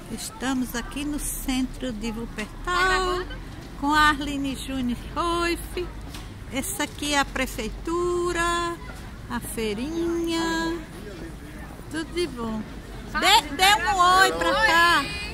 Estamos aqui no centro de Wuppertal com a Arline Júnior Roif. Essa aqui é a prefeitura, a feirinha, tudo de bom. Dê um oi pra cá.